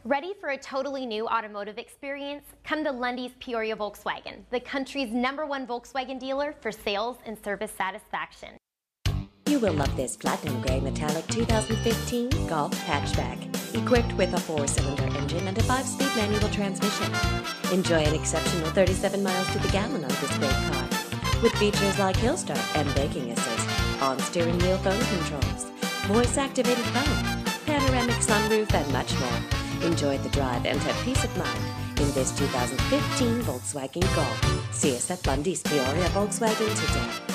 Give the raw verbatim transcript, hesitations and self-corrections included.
Ready for a totally new automotive experience? Come to Lundy's Peoria Volkswagen, the country's number one Volkswagen dealer for sales and service satisfaction. You will love this platinum gray metallic two thousand fifteen Golf hatchback, equipped with a four-cylinder engine and a five-speed manual transmission. Enjoy an exceptional thirty-seven miles to the gallon on this great car, with features like Hill Start and braking assist, on steering wheel phone controls, voice-activated phone, panoramic sunroof, and much more. Enjoy the drive and have peace of mind in this two thousand fifteen Volkswagen Golf. See us at Lundy's Peoria Volkswagen today.